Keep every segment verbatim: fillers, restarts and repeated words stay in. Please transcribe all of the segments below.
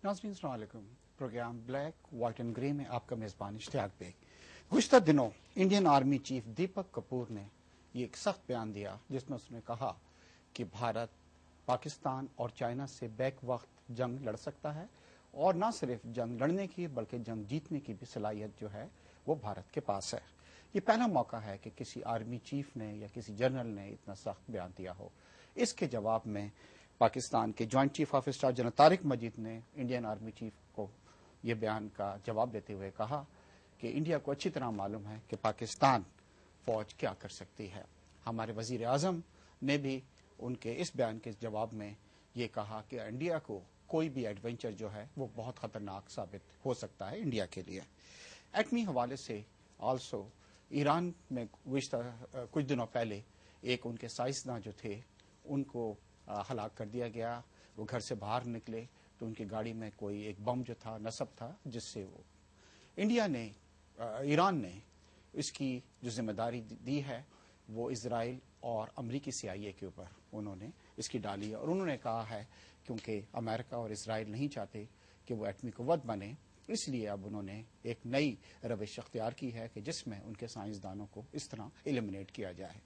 नाज़रीन अस्सलाम वालेकुम। Programme black white and grey में आपका मेज़बान इश्तियाक बेग। गुज़िश्ता दिनों Indian army chief Deepak Kapoor ने ये एक सख्त बयान दिया जिसमें उसने कहा कि भारत पाकिस्तान और चाइना से बैक वक्त जंग लड़ सकता है और न सिर्फ जंग लड़ने की बल्कि जंग जीतने की भी सलाहियत जो है वो भारत के पास है। ये पहला मौका है कि किसी आर्मी चीफ ने या किसी जनरल ने इतना सख्त बयान दिया हो। इसके जवाब में पाकिस्तान के joint chief of staff general Tariq Majeed ने इंडियन आर्मी चीफ को ये बयान का जवाब देते हुए कहा कि इंडिया को अच्छी तरह मालूम है कि पाकिस्तान फौज क्या कर सकती है। हमारे वजीर आजम ने भी उनके इस बयान के जवाब में ये कहा कि इंडिया को कोई भी एडवेंचर जो है वो बहुत खतरनाक साबित हो सकता है इंडिया के लिए। एटमी हवाले से आल्सो ईरान में कुछ दिनों पहले एक उनके साइंसदान जो थे उनको हलाक कर दिया गया। वो घर से बाहर निकले तो उनकी गाड़ी में कोई एक बम जो था नसब था जिससे वो इंडिया ने ईरान ने इसकी जो जिम्मेदारी दी है वो इजराइल और अमरीकी सी आई ए के ऊपर उन्होंने इसकी डाली है और उन्होंने कहा है क्योंकि अमेरिका और इजराइल नहीं चाहते कि वो एटमी कुव्वत बने, इसलिए अब उन्होंने एक नई रविश अख्तियार की है कि जिसमें उनके साइंसदानों को इस तरह एलिमिनेट किया जाए।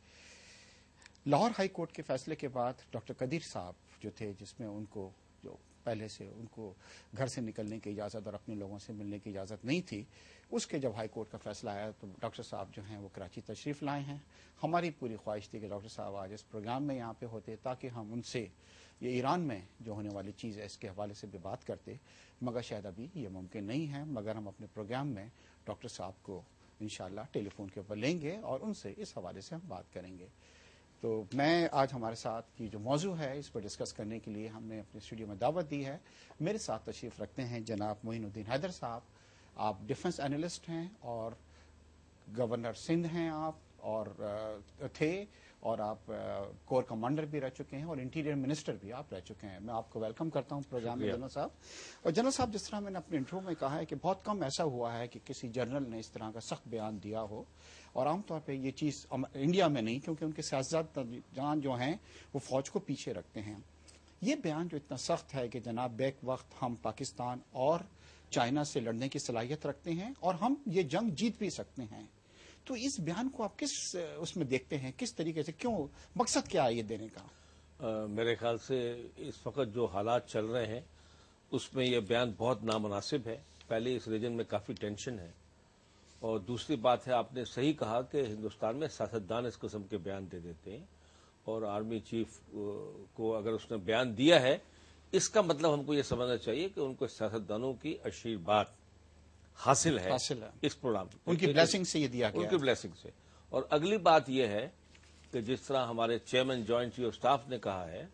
लाहौर हाई कोर्ट के फैसले के बाद डॉक्टर कदीर साहब जो थे जिसमें उनको जो पहले से उनको घर से निकलने की इजाज़त और अपने लोगों से मिलने की इजाज़त नहीं थी, उसके जब हाई कोर्ट का फैसला आया तो डॉक्टर साहब जो हैं वो कराची तशरीफ़ लाए हैं। हमारी पूरी ख्वाहिश थी कि डॉक्टर साहब आज इस प्रोग्राम में यहाँ पे होते ताकि हम उनसे ये ईरान में जो होने वाली चीज़ है इसके हवाले से भी बात करते, मगर शायद अभी ये मुमकिन नहीं है। मगर हम अपने प्रोग्राम में डॉक्टर साहब को इंशाअल्लाह टेलीफोन के ऊपर लेंगे और उनसे इस हवाले से हम बात करेंगे। तो मैं आज हमारे साथ की जो मौजू है इस पर डिस्कस करने के लिए हमने अपने स्टूडियो में दावत दी है। मेरे साथ तशरीफ़ रखते हैं जनाब मोइनुद्दीन हैदर साहब। आप डिफेंस एनालिस्ट हैं और गवर्नर सिंध हैं आप और थे और आप कोर कमांडर भी रह चुके हैं और इंटीरियर मिनिस्टर भी आप रह चुके हैं। मैं आपको वेलकम करता हूं प्रोग्राम में जनरल साहब। और जनरल साहब, जिस तरह मैंने अपने इंट्रो में कहा है कि बहुत कम ऐसा हुआ है कि किसी जनरल ने इस तरह का सख्त बयान दिया हो और आमतौर पे ये चीज़ इंडिया में नहीं, क्योंकि उनके सियासतदान जो हैं वो फौज को पीछे रखते हैं। ये बयान जो इतना सख्त है कि जनाब बैक वक्त हम पाकिस्तान और चाइना से लड़ने की सलाहियत रखते हैं और हम ये जंग जीत भी सकते हैं, तो इस बयान को आप किस उसमें देखते हैं, किस तरीके से, क्यों, मकसद क्या है ये देने का? आ, मेरे ख्याल से इस वक्त जो हालात चल रहे हैं उसमें यह बयान बहुत नामुनासिब है। पहले इस रीजन में काफ़ी टेंशन है और दूसरी बात है, आपने सही कहा कि हिंदुस्तान में सियासतदान इस किस्म के बयान दे देते हैं और आर्मी चीफ को अगर उसने बयान दिया है इसका मतलब हमको ये समझना चाहिए कि उनको सियासतदानों की आशीर्वाद हासिल है, हासिल है इस प्रोग्राम, उनकी ब्लेसिंग से ये दिया गया, उनकी ब्लेसिंग से। और अगली बात यह है कि जिस तरह हमारे chairman joint chief of staff ने कहा है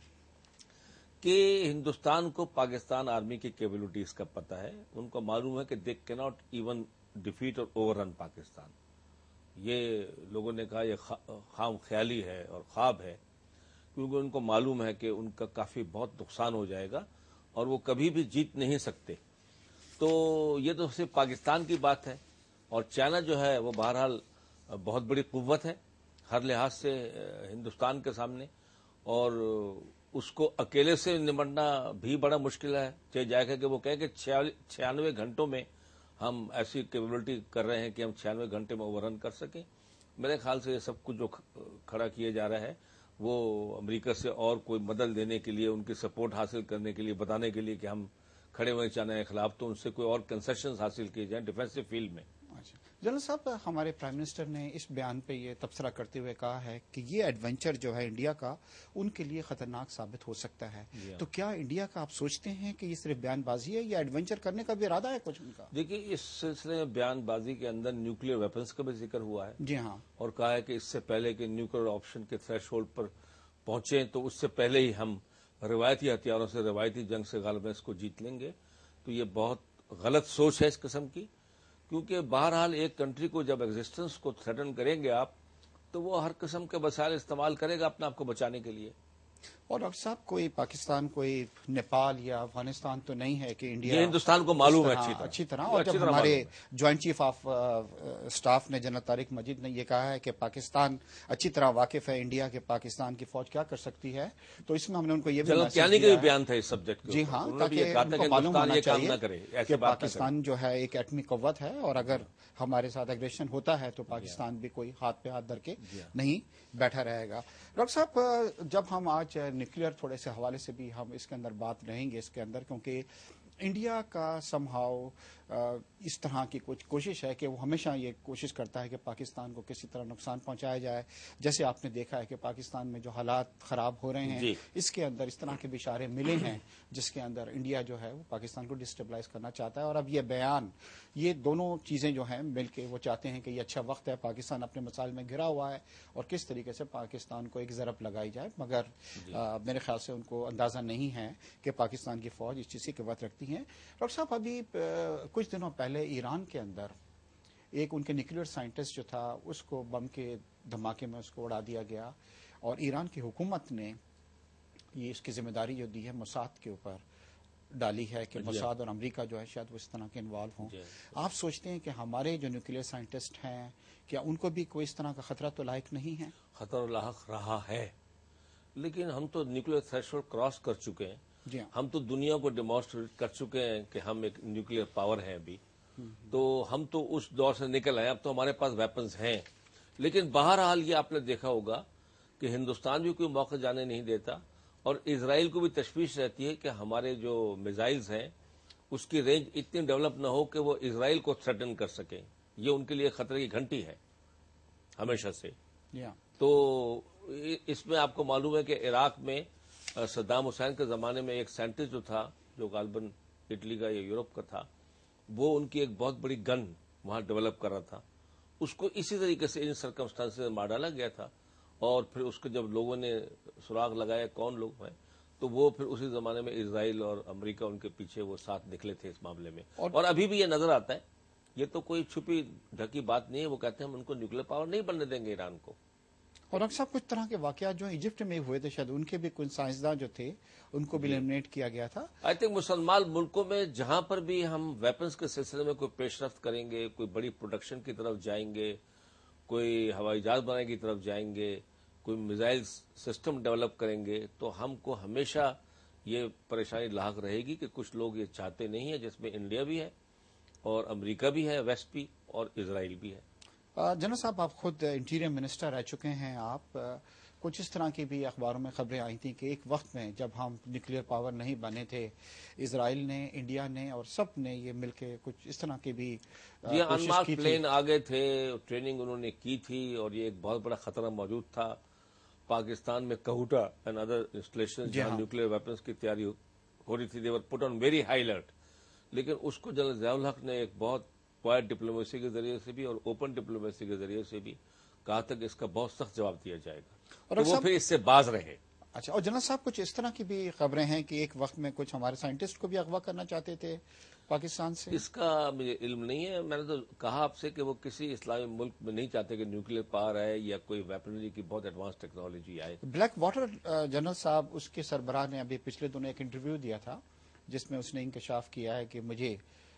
कि हिंदुस्तान को पाकिस्तान आर्मी की कैपेबिलिटीज का पता है, उनको मालूम है कि दे कैनॉट इवन डिफीट और ओवररन पाकिस्तान। ये लोगों ने कहा यह खाम ख्याली है और ख्वाब है, क्योंकि उनको मालूम है कि उनका काफी बहुत नुकसान हो जाएगा और वो कभी भी जीत नहीं सकते। तो ये तो सिर्फ पाकिस्तान की बात है और चाइना जो है वो बहरहाल बहुत बड़ी कुव्वत है हर लिहाज से हिंदुस्तान के सामने और उसको अकेले से निपटना भी बड़ा मुश्किल है। चाहे जाएगा कि वो कहे कि छियानवे घंटों में हम ऐसी कैपेबिलिटी कर रहे हैं कि हम छियानवे घंटे में ओवररन कर सकें। मेरे ख्याल से ये सब कुछ जो खड़ा किया जा रहा है वो अमेरिका से और कोई मदद देने के लिए, उनकी सपोर्ट हासिल करने के लिए, बताने के लिए कि हम खड़े हुए चाइना के खिलाफ, तो उनसे कोई और कंसेशन हासिल किए जाए डिफेंसिव फील्ड में। अच्छा जनरल साहब, हमारे प्राइम मिनिस्टर ने इस बयान पे ये तबसरा करते हुए कहा है कि ये एडवेंचर जो है इंडिया का उनके लिए खतरनाक साबित हो सकता है, तो क्या इंडिया का आप सोचते हैं कि ये सिर्फ बयानबाजी है या एडवेंचर करने का भी इरादा है कुछ उनका? देखिए, इस सिलसिले में बयानबाजी के अंदर न्यूक्लियर वेपन्स का भी जिक्र हुआ है। जी हाँ, और कहा है कि इससे पहले कि न्यूक्लियर ऑप्शन के थ्रेशोल्ड पर पहुंचे तो उससे पहले ही हम रिवायती हथियारों से, रिवायती जंग से गालिबन इसको जीत लेंगे। तो ये बहुत गलत सोच है इस किस्म की, क्योंकि बहरहाल एक कंट्री को जब एग्जिस्टेंस को थ्रेटन करेंगे आप तो वो हर किस्म के वसाइल इस्तेमाल करेगा अपने आप को बचाने के लिए। اور ڈاکٹر صاحب کوئی پاکستان کوئی نیپال یا افغانستان تو نہیں ہے کہ انڈیا یہ ہندوستان کو معلوم ہے اچھی طرح اچھی طرح اور جب ہمارے جوائنٹ چیف آف اسٹاف نے جنرل طارق مجید نے یہ کہا ہے کہ پاکستان اچھی طرح واقف ہے انڈیا کے پاکستان کی فوج کیا کر سکتی ہے، تو اس میں ہم نے ان کو یہ بھی جنرل کیانی کا بھی بیان تھا اس سبجیکٹ جی ہاں، تاکہ ان کو معلوم ہونا چاہیے کہ پاکستان جو ہے ایک ایٹمی قوت ہے اور اگر ہمارے ساتھ اگریشن ہوتا ہے تو پاکستان بھی کوئی ہاتھ پہ ہاتھ دھر کے نہیں بیٹھا رہے گا۔ ڈاکٹر صاحب جب ہم آج نیوکلیئر تھوڑے سے حوالے سے بھی ہم اس کے اندر بات رہیں گے اس کے اندر، کیونکہ انڈیا کا سم ہاؤ اس طرح کی کچھ کوشش ہے کہ وہ ہمیشہ یہ کوشش کرتا ہے کہ پاکستان کو کسی طرح نقصان پہنچایا جائے، جیسے آپ نے دیکھا ہے کہ پاکستان میں جو حالات خراب ہو رہے ہیں اس کے اندر اس طرح کے بھی اشارے ملے ہیں جس کے اندر انڈیا جو ہے وہ پاکستان کو ڈسٹیبلائز کرنا چاہتا ہے، اور اب یہ بیان یہ دونوں چیزیں جو ہیں مل کے وہ چاہتے ہیں کہ یہ اچھا وقت ہے، پاکستان اپنے مسائل میں گھرا ہوا ہے اور کس طریقے سے پاکستان کو ایک ضرب لگائی جائے، مگر میرے خیال سے ان کو اندازہ نہیں ہے کہ پاکستان کی فوج اس چیز کی قوت رکھتی ہے۔ ڈاکٹر صاحب ابھی کچھ دنوں پہلے ایران کے اندر ایک ان کے نیوکلیئر سائنٹسٹ جو تھا اس کو بم کے دھماکے میں اس کو اڑا دیا گیا، اور ایران کی حکومت نے یہ اس کی ذمہ داری جو دی ہے موساد کے اوپر ڈالی ہے کہ موساد اور امریکہ جو ہے شاید وہ اس طرح کے انوالو ہوں۔ آپ سوچتے ہیں کہ ہمارے جو نیوکلیئر سائنٹسٹ ہیں کیا ان کو بھی کوئی اس طرح کا خطرہ تو لاحق نہیں ہے؟ خطرہ لاحق رہا ہے، لیکن ہم تو نیوکلیئر تھریشولڈ کراس کر چکے ہیں، جی ہاں، ہم تو دنیا کو ڈیمانسٹریٹ کر چکے ہیں کہ ہم ایک نیوکلیئر پاور ہیں ابھی، تو ہم تو اس دور سے نکل آئے، اب تو ہمارے پاس ویپنز ہیں۔ لیکن بہرحال یہ آپ نے دیکھا ہوگا کہ ہندوستان بھی کوئی موقع جانے نہیں دیتا، اور اسرائیل کو بھی تشویش رہتی ہے کہ ہمارے جو میزائلز ہیں اس کی رینج اتنی ڈیولپ نہ ہو کہ وہ اسرائیل کو تھریٹن کر سکیں، یہ ان کے لیے خطرے کی گھنٹی ہے ہمیشہ سے۔ تو اس میں آپ کو معلوم ہے کہ عراق میں صدام حسین کے زمانے میں ایک سائنٹسٹ جو تھا جو غالباً اٹلی کا یا یورپ کا تھا، وہ ان کی ایک بہت بڑی گن وہاں ڈیولپ کر رہا تھا، اس کو اسی طریقے سے ان سرکمسٹانس میں مار ڈالا گیا تھا، اور پھر اس کو جب لوگوں نے سراغ لگایا کون لوگ ہیں تو وہ پھر اسی زمانے میں اسرائیل اور امریکہ ان کے پیچھے وہ ساتھ نکلے تھے اس معاملے میں، اور ابھی بھی یہ نظر آتا ہے، یہ تو کوئی چھپی ڈھکی بات نہیں ہے، وہ کہتے ہیں ہم ان کو نیوکلیئر پاور نہیں بننے دیں گے ایران کو۔ اور اکثر کچھ طرح کے واقعات جو ایجپٹ میں ہوئے تھے شاید ان کے بھی کچھ سائنسداں جو تھے ان کو بھی ایلیمنیٹ کیا گیا تھا۔ آئی تھنک مسلمان ملکوں میں جہاں پر بھی ہم ویپنز کے سلسلے میں کوئی پیش رفت کریں گے، کوئی بڑی پروڈکشن کی طرف جائیں گے، کوئی ہوائی جہاز بنانے کی طرف جائیں گے، کوئی میزائل سسٹم ڈیولپ کریں گے، تو ہم کو ہمیشہ یہ پریشانی لاحق رہے گی کہ کچھ لوگ یہ چاہتے نہیں ہیں، جس میں انڈیا بھی ہے اور امریکہ بھی ہے ویسٹ بھی، اور اسرائیل بھی ہے۔ جنرل صاحب آپ خود انٹیریئر منسٹر رہ چکے ہیں، آپ کچھ اس طرح کی بھی اخباروں میں خبریں آئی تھیں کہ ایک وقت میں جب ہم نیوکلیئر پاور نہیں بنے تھے، اسرائیل نے، انڈیا نے اور سب نے یہ مل کے کچھ اس طرح کی بھی جی انمارک پلین آگے تھے، ٹریننگ انہوں نے کی تھی، اور یہ ایک بہت بڑا خطرہ موجود تھا پاکستان میں۔ کہوٹا اینڈ ادر انسٹالیشن جہاں نیوکلیئر ویپنز کی تیاری ہو رہی تھی، they were put on very high alert, لیکن اس کو جنرل ضیاء الحق نے ایک بہت کوائٹ ڈپلومیسی کے ذریعے سے بھی اور اوپن ڈپلومیسی کے ذریعے سے بھی کہا تھا کہ اس کا بہت سخت جواب دیا جائے گا، اور وہ پھر اس سے باز رہے۔ اچھا، اور جنرل صاحب کچھ اس طرح کی بھی خبریں ہیں کہ ایک وقت میں کچھ ہمارے سائنٹسٹ کو بھی اغوا کرنا چاہتے تھے پاکستان سے؟ اس کا مجھے علم نہیں ہے، میں نے تو کہا آپ سے کہ وہ کسی اسلامی ملک میں نہیں چاہتے کہ نیوکلیئر پاور آئے یا کوئی ویپنری کی بہت ایڈوانس ٹیکنالوجی آئے۔ بلیک واٹر جنرل صاحب اس کے سربراہ نے ابھی پچھلے دنوں ایک انٹرویو دیا تھا جس میں اس نے انکشاف کیا ہے کہ مجھے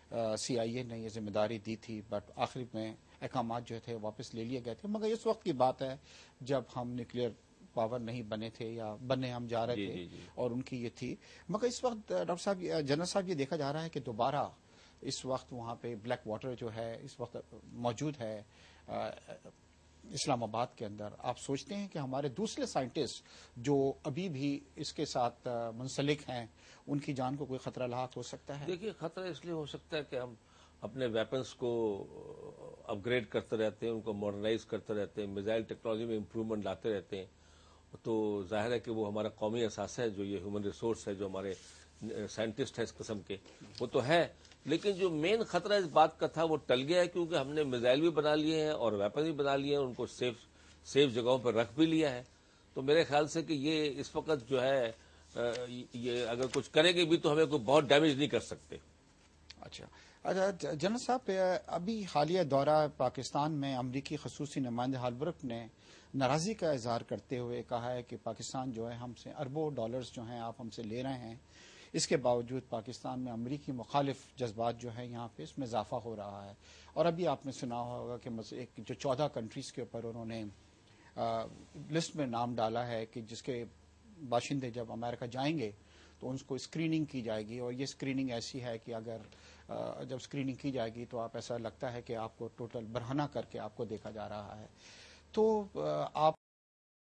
سی آئی اے نے یہ ذمہ داری دی تھی، بٹ آخر میں احکامات جو تھے واپس لے لیے گئے تھے، مگر اس وقت کی بات ہے جب ہم نیوکلیئر پاور نہیں بنے تھے یا بننے ہم جا رہے جی تھے جی جی اور ان کی یہ تھی، مگر اس وقت ڈاکٹر صاحب جنرل صاحب یہ دیکھا جا رہا ہے کہ دوبارہ اس وقت وہاں پہ بلیک واٹر جو ہے اس وقت موجود ہے اسلام آباد کے اندر۔ آپ سوچتے ہیں کہ ہمارے دوسرے سائنٹسٹ جو ابھی بھی اس کے ساتھ منسلک ہیں ان کی جان کو کوئی خطرہ لاحق ہو سکتا ہے؟ دیکھیے خطرہ اس لیے ہو سکتا ہے کہ ہم اپنے ویپنز کو اپ گریڈ کرتے رہتے ہیں، ان کو ماڈرنائز کرتے رہتے ہیں، میزائل ٹیکنالوجی میں امپروومنٹ لاتے رہتے ہیں، تو ظاہر ہے کہ وہ ہمارا قومی اثاثہ ہے، جو یہ ہیومن ریسورس ہے، جو ہمارے سائنٹسٹ ہیں اس قسم کے، وہ تو ہے، لیکن جو مین خطرہ اس بات کا تھا وہ ٹل گیا ہے، کیونکہ ہم نے میزائل بھی بنا لیے ہیں اور ویپن بھی بنا لیے ہیں، ان کو سیف سیف جگہوں پر رکھ بھی لیا ہے، تو میرے خیال سے کہ یہ اس وقت جو ہے یہ اگر کچھ کریں گے بھی تو ہمیں کوئی بہت ڈیمیج نہیں کر سکتے۔ اچھا اچھا جنرل صاحب ابھی حالیہ دورہ پاکستان میں امریکی خصوصی نمائندہ ہالبرک نے नाराज़गी का इजहार करते हुए कहा है कि पाकिस्तान जो है हमसे अरबों डॉलर्स जो हैं आप हमसे ले रहे हैं, इसके बावजूद पाकिस्तान में अमरीकी मुखालिफ जज्बात जो है यहाँ पे इसमें इजाफा हो रहा है। और अभी आपने सुना होगा कि एक जो चौदह कंट्रीज़ के ऊपर उन्होंने आ, लिस्ट में नाम डाला है कि जिसके बाशिंदे जब अमेरिका जाएंगे तो उनको स्क्रीनिंग की जाएगी, और ये स्क्रीनिंग ऐसी है कि अगर आ, जब स्क्रीनिंग की जाएगी तो आप ऐसा लगता है कि आपको टोटल बरहना करके आपको देखा जा रहा है। तो आप